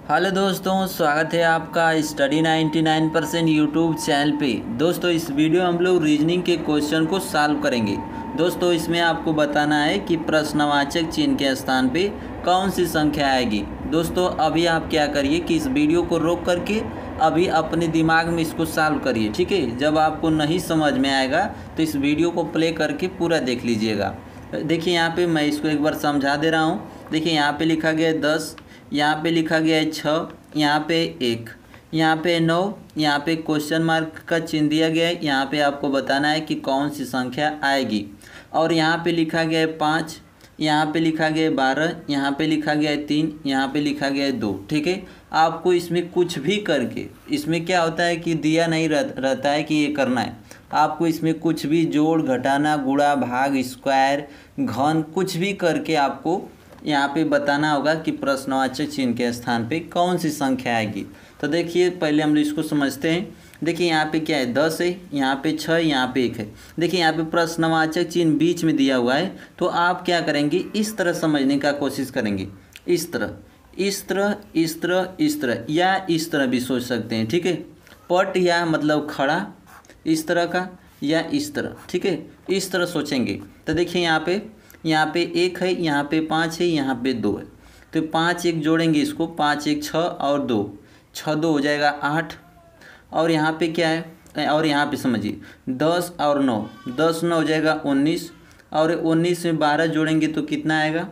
Hello दोस्तों, स्वागत है आपका स्टडी 99% यूट्यूब चैनल पे। दोस्तों इस वीडियो हम लोग रीजनिंग के क्वेश्चन को सॉल्व करेंगे। दोस्तों इसमें आपको बताना है कि प्रश्नवाचक चिन्ह के स्थान पे कौन सी संख्या आएगी। दोस्तों अभी आप क्या करिए कि इस वीडियो को रोक करके अभी अपने दिमाग में इसको सॉल्व करिए, ठीक है। जब आपको नहीं समझ में आएगा तो इस वीडियो को प्ले करके पूरा देख लीजिएगा। देखिए यहाँ पे मैं इसको एक बार समझा दे रहा हूँ। देखिए यहाँ पे लिखा गया है 10, यहाँ पे लिखा गया है 6, यहाँ पे 1, यहाँ पे 9, यहाँ पे क्वेश्चन मार्क का चिन्ह दिया गया है। यहाँ पे आपको बताना है कि कौन सी संख्या आएगी। और यहाँ पे लिखा गया है 5, यहाँ पे लिखा गया है 12, यहाँ पे लिखा गया है 3, यहाँ पे लिखा गया है 2, ठीक है। आपको इसमें कुछ भी करके, इसमें क्या होता है कि दिया नहीं रहता है कि ये करना है। आपको इसमें कुछ भी जोड़, घटाना, गुणा, भाग, स्क्वायर, घन कुछ भी करके आपको यहाँ पे बताना होगा कि प्रश्नवाचक चिन्ह के स्थान पे कौन सी संख्या आएगी। तो देखिए पहले हम इसको समझते हैं। देखिए यहाँ पे क्या है, 10 है, यहाँ पे 6, यहाँ पे 1 है। देखिए यहाँ पे प्रश्नवाचक चिन्ह बीच में दिया हुआ है, तो आप क्या करेंगे, इस तरह समझने का कोशिश करेंगे। इस तरह, इस तरह, इस तरह, इस तरह, या इस तरह भी सोच सकते हैं, ठीक है। पट या मतलब खड़ा इस तरह का, या इस तरह, ठीक है। इस तरह सोचेंगे। तो देखिए यहाँ पे 1 है, यहाँ पे 5 है, यहाँ पे 2 है। तो 5 1 जोड़ेंगे इसको, 5 1 6 और 2, 6 2 हो जाएगा 8। और यहाँ पे क्या है, और यहाँ पे समझिए 10 और 9, 10 9 हो जाएगा 19, और 19 में 12 जोड़ेंगे तो कितना आएगा,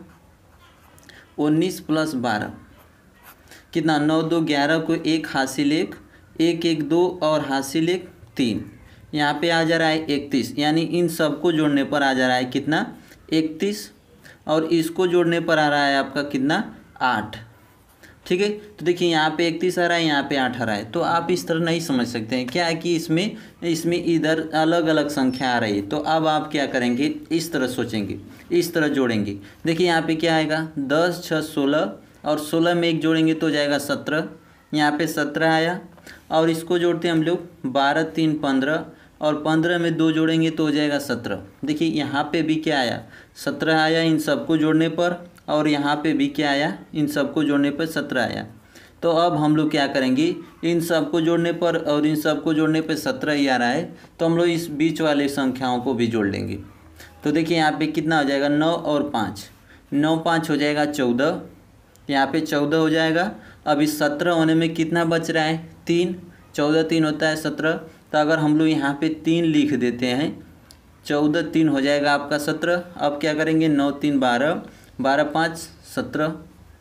19 + 12 कितना, 9 2 11 को 1 हासिल 1, 1 1 2 और हासिल 1 3। यहाँ पे आ जा रहा है 31, यानी इन सबको जोड़ने पर आ जा रहा है कितना, 31, और इसको जोड़ने पर आ रहा है आपका कितना, 8, ठीक है। तो देखिए यहाँ पे 31 आ रहा है, यहाँ पे 8 आ रहा है। तो आप इस तरह नहीं समझ सकते हैं, क्या है कि इसमें इधर अलग अलग संख्या आ रही है। तो अब आप क्या करेंगे, इस तरह सोचेंगे, इस तरह जोड़ेंगे। देखिए यहाँ पे क्या आएगा, 10 6 16, और 16 में 1 जोड़ेंगे तो हो जाएगा 17। यहाँ पे 17 आया, और इसको जोड़ते हैं हम लोग, 12 3 15, और 15 में 2 जोड़ेंगे तो हो जाएगा 17। देखिए यहाँ पे भी क्या आया, 17 आया इन सबको जोड़ने पर, और यहाँ पे भी क्या आया, इन सबको जोड़ने पर 17 आया। तो अब हम लोग क्या करेंगे, इन सबको जोड़ने पर और इन सबको जोड़ने पर 17 ही आ रहा है, तो हम लोग इस बीच वाले संख्याओं को भी जोड़ लेंगे। तो देखिए यहाँ पे कितना हो जाएगा, 9 और 5, 9 5 हो जाएगा 14, यहाँ पे 14 हो जाएगा। अब इस 17 होने में कितना बच रहा है, 3, 14 3 होता है 17। तो अगर हम लोग यहाँ पे 3 लिख देते हैं, 14 3 हो जाएगा आपका 17। अब क्या करेंगे, 9 3 12, 12 5 17।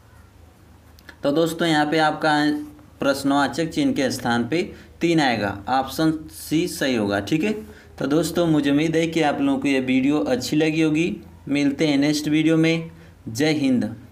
तो दोस्तों यहाँ पे आपका प्रश्नवाचक चिन्ह के स्थान पे 3 आएगा। ऑप्शन सी सही होगा, ठीक है। तो दोस्तों मुझे उम्मीद है कि आप लोगों को ये वीडियो अच्छी लगी होगी। मिलते हैं नेक्स्ट वीडियो में। जय हिंद।